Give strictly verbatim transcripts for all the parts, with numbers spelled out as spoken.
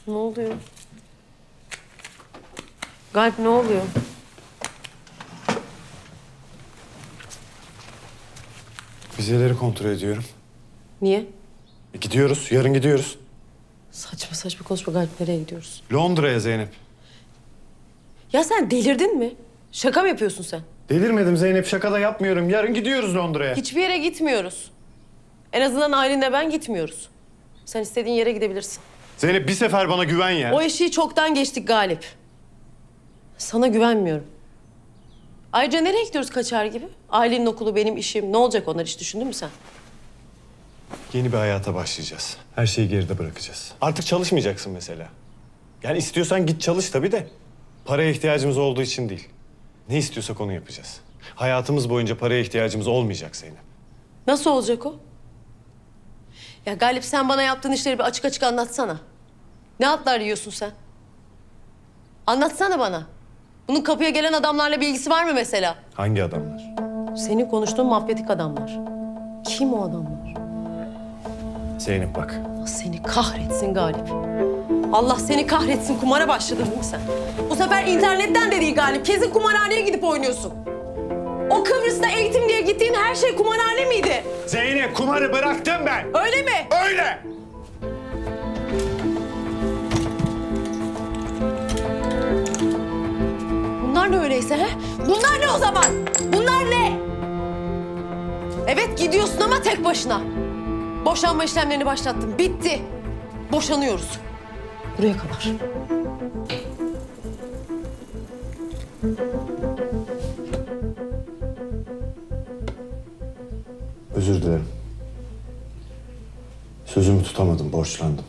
Ne oluyor? Galip ne oluyor? Vizeleri kontrol ediyorum. Niye? E, gidiyoruz, yarın gidiyoruz. Saçma saçma konuşma Galip, nereye gidiyoruz? Londra'ya Zeynep. Ya sen delirdin mi? Şaka mı yapıyorsun sen? Delirmedim Zeynep, şaka da yapmıyorum. Yarın gidiyoruz Londra'ya. Hiçbir yere gitmiyoruz. En azından Aylin'le ben gitmiyoruz. Sen istediğin yere gidebilirsin. Zeynep bir sefer bana güven ya. O eşiği çoktan geçtik Galip. Sana güvenmiyorum. Ayrıca nereye gidiyoruz kaçar gibi? Ailenin okulu, benim işim. Ne olacak onlar, hiç düşündün mü sen? Yeni bir hayata başlayacağız. Her şeyi geride bırakacağız. Artık çalışmayacaksın mesela. Yani istiyorsan git çalış tabii de. Paraya ihtiyacımız olduğu için değil. Ne istiyorsak onu yapacağız. Hayatımız boyunca paraya ihtiyacımız olmayacak Zeynep. Nasıl olacak o? Ya Galip, sen bana yaptığın işleri bir açık açık anlatsana. Ne atlar yiyorsun sen? Anlatsana bana. Bunun kapıya gelen adamlarla bir ilgisi var mı mesela? Hangi adamlar? Senin konuştuğun mafyatik adamlar. Kim o adamlar? Zeynep bak. Allah seni kahretsin Galip. Allah seni kahretsin, kumara başladın değil mi sen? Bu sefer internetten de değil Galip. Kesin kumarhaneye gidip oynuyorsun. O Kıbrıs'ta eğitim diye gittiğin her şey kumarhane miydi? Zeynep kumarı bıraktım ben. Öyle mi? Öyle. Bunlar ne öyleyse he? Bunlar ne o zaman? Bunlar ne? Evet gidiyorsun ama tek başına. Boşanma işlemlerini başlattım. Bitti. Boşanıyoruz. Buraya kadar. Özür dilerim. Sözümü tutamadım, borçlandım.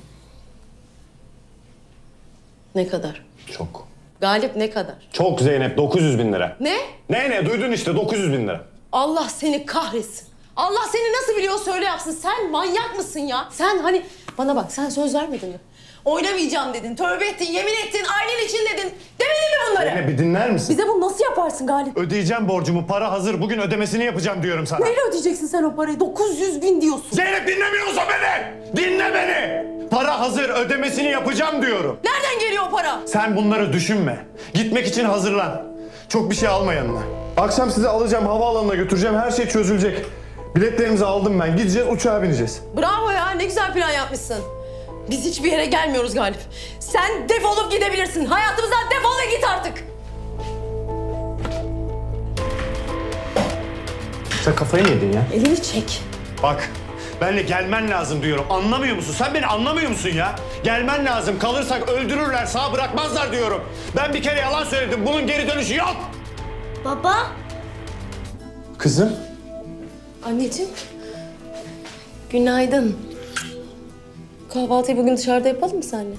Ne kadar? Çok. Galip ne kadar? Çok Zeynep, dokuz yüz bin lira. Ne? Ne ne, duydun işte dokuz yüz bin lira. Allah seni kahretsin. Allah seni nasıl biliyor söyle yapsın. Sen manyak mısın ya? Sen hani bana bak, sen söz vermedin mi? Oynamayacağım dedin, tövbe ettin, yemin ettin, ailen için dedin. Demedin mi bunları? Zeynep bir dinler misin? Bize bunu nasıl yaparsın Galip? Ödeyeceğim borcumu, para hazır. Bugün ödemesini yapacağım diyorum sana. Neyle ödeyeceksin sen o parayı? dokuz yüz bin diyorsun. Zeynep dinlemiyorsun beni! Dinle beni! Para hazır, ödemesini yapacağım diyorum. Nereden geliyor o para? Sen bunları düşünme. Gitmek için hazırlan. Çok bir şey alma yanına. Akşam sizi alacağım, havaalanına götüreceğim. Her şey çözülecek. Biletlerimizi aldım ben. Gideceğiz, uçağa bineceğiz. Bravo ya, ne güzel plan yapmışsın. Biz hiçbir yere gelmiyoruz Galip. Sen defolup gidebilirsin. Hayatımızdan defol ve git artık. Sen kafayı mı yedin ya? Elini çek. Bak, benimle gelmen lazım diyorum. Anlamıyor musun? Sen beni anlamıyor musun ya? Gelmen lazım. Kalırsak öldürürler, sağ bırakmazlar diyorum. Ben bir kere yalan söyledim. Bunun geri dönüşü yok. Baba. Kızım. Anneciğim. Günaydın. Kahvaltıyı bugün dışarıda yapalım mı seninle?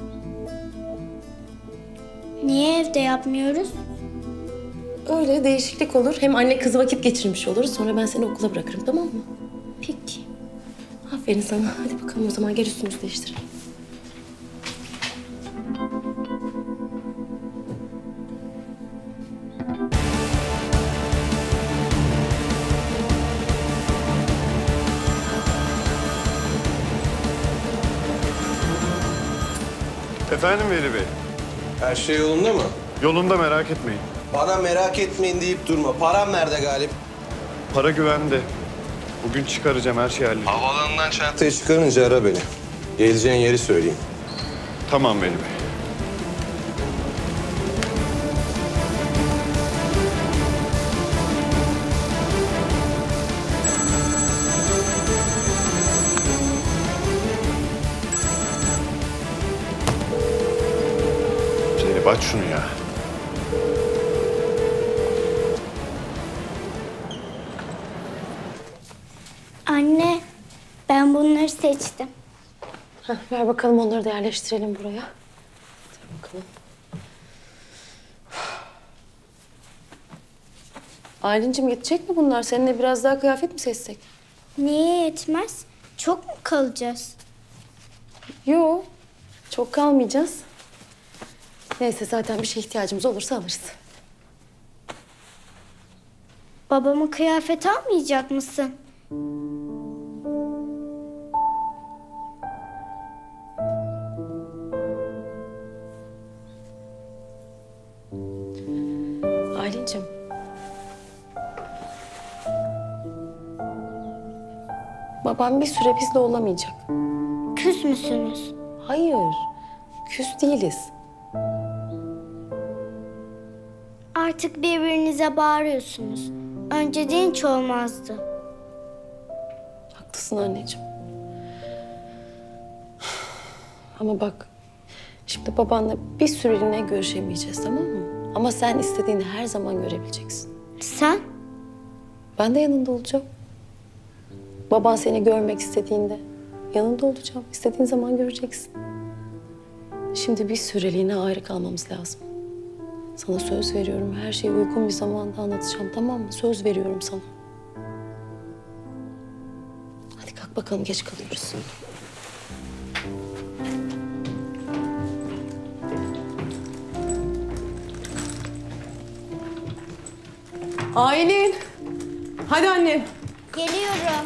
Niye evde yapmıyoruz? Öyle değişiklik olur. Hem anne kız vakit geçirmiş oluruz. Sonra ben seni okula bırakırım, tamam mı? Peki. Aferin sana. Hadi bakalım o zaman, gel üstümüzü değiştirelim. Efendim Veli Bey. Her şey yolunda mı? Yolunda, merak etmeyin. Bana merak etmeyin deyip durma. Param nerede Galip? Para güvende. Bugün çıkaracağım, her şeyi halledeceğim. Havalanından çantayı çıkarınca ara beni. Geleceğin yeri söyleyeyim. Tamam Veli Bey. Zeynep aç şunu ya. Anne, ben bunları seçtim. Heh, ver bakalım, onları da yerleştirelim buraya. Dur bakalım. Aylin'cim, gidecek mi bunlar? Seninle biraz daha kıyafet mi seçsek? Niye yetmez? Çok mu kalacağız? Yok. Çok kalmayacağız. Neyse, zaten bir şeye ihtiyacımız olursa alırız. Babama kıyafet almayacak mısın? Babam bir süre bizle olamayacak. Küs müsünüz? Hayır, küs değiliz. Artık birbirinize bağırıyorsunuz. Önceden hiç olmazdı. Haklısın anneciğim. Ama bak, şimdi babanla bir süreliğine görüşemeyeceğiz, tamam mı? Ama sen istediğini her zaman görebileceksin. Sen? Ben de yanında olacağım. Baban seni görmek istediğinde yanında olacağım. İstediğin zaman göreceksin. Şimdi bir süreliğine ayrı kalmamız lazım. Sana söz veriyorum. Her şeyi uygun bir zamanda anlatacağım, tamam mı? Söz veriyorum sana. Hadi kalk bakalım, geç kalıyoruz. Aylin. Hadi annem. Geliyorum.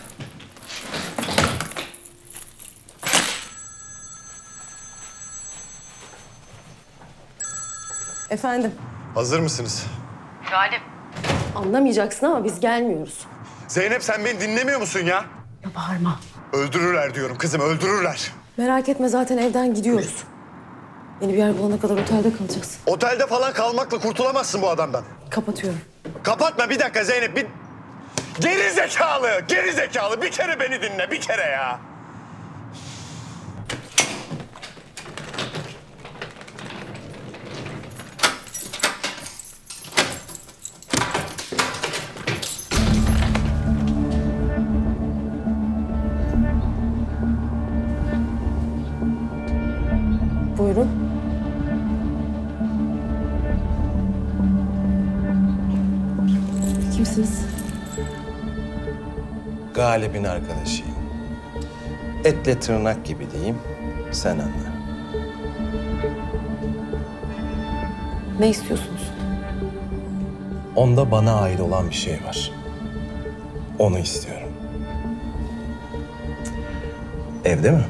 Efendim. Hazır mısınız? Anlamayacaksın ama biz gelmiyoruz. Zeynep sen beni dinlemiyor musun ya? Ya bağırma. Öldürürler diyorum kızım, öldürürler. Merak etme, zaten evden gidiyoruz. Yeni bir yer bulana kadar otelde kalacağız. Otelde falan kalmakla kurtulamazsın bu adamdan. Kapatıyorum. Kapatma bir dakika Zeynep, bir... Geri zekalı, geri zekalı. Bir kere beni dinle, bir kere ya. Buyurun. Kimsiniz? Galip'in arkadaşıyım. Etle tırnak gibi diyeyim, sen anla. Ne istiyorsunuz? Onda bana ait olan bir şey var. Onu istiyorum. Evde mi?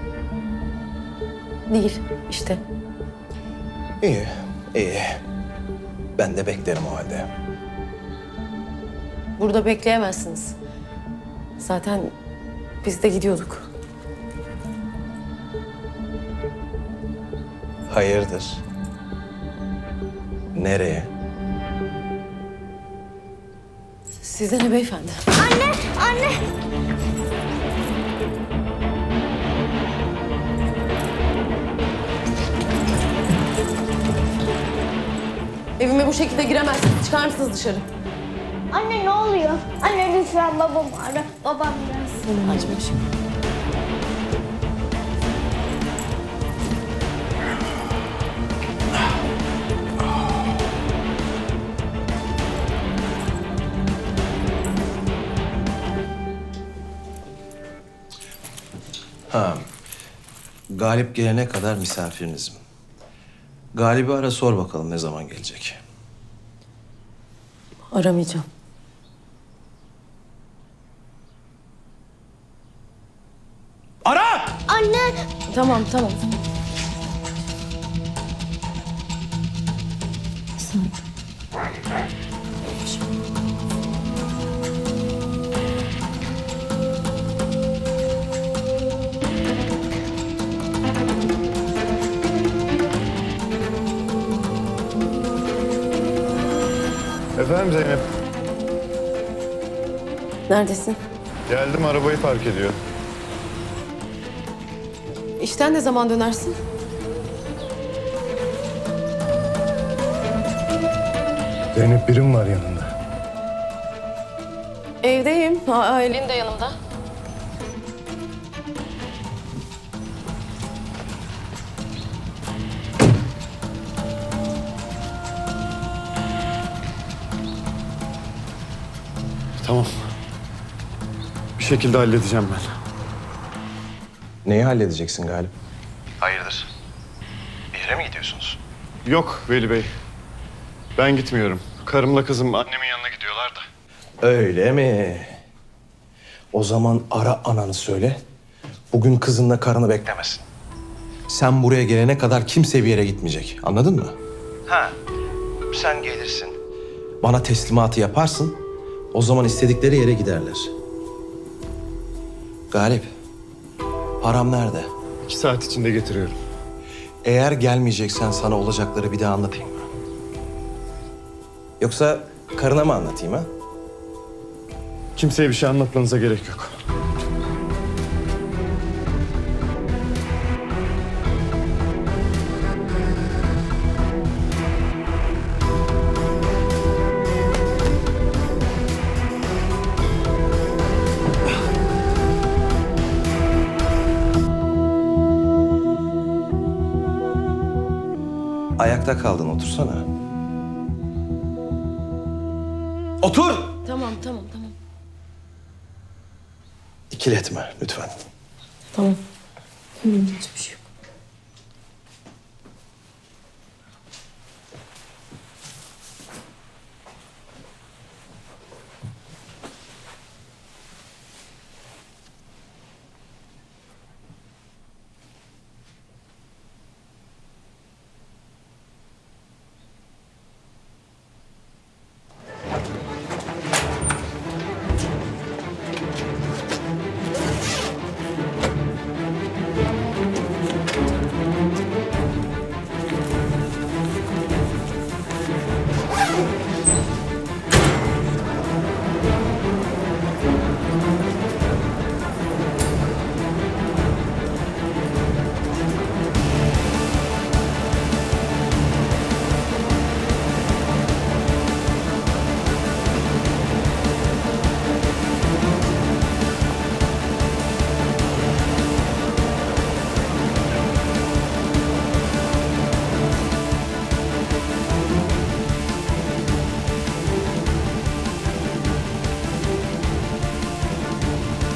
Değil, işte. İyi, iyi. Ben de beklerim o halde. Burada bekleyemezsiniz. Zaten biz de gidiyorduk. Hayırdır? Nereye? Size ne beyefendi? Anne, anne. Evime bu şekilde giremezsiniz. Çıkar mısınız dışarı? Anne ne oluyor? Anne lütfen babamı ara. Babam gelsin. Açma şimdi. Ha. Galip gelene kadar misafirinizim. Galip'i ara sor bakalım ne zaman gelecek. Aramayacağım. Ara! Anne. Tamam, tamam. Sen... Efendim Zeynep. Neredesin? Geldim, arabayı park ediyor. İşten ne zaman dönersin? Zeynep, birim var yanında. Evdeyim. A- Aylin de yanımda. Tamam. Bir şekilde halledeceğim ben. Neyi halledeceksin Galip? Hayırdır? Bir yere mi gidiyorsunuz? Yok Veli Bey. Ben gitmiyorum. Karımla kızım annemin yanına gidiyorlar da. Öyle mi? O zaman ara ananı söyle. Bugün kızınla karını beklemesin. Sen buraya gelene kadar kimse bir yere gitmeyecek. Anladın mı? Ha. Sen gelirsin. Bana teslimatı yaparsın. O zaman istedikleri yere giderler. Galip, param nerede? İki saat içinde getiriyorum. Eğer gelmeyeceksen sana olacakları bir daha anlatayım mı? Yoksa karına mı anlatayım ha? Kimseye bir şey anlatmanıza gerek yok. Ayakta kaldın, otursana. Otur! Tamam tamam tamam. İkiletme lütfen. Tamam. Hiçbir şey yok.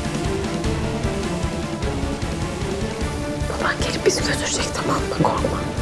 Baban gelip bizi götürecek, tamam mı? Korkma.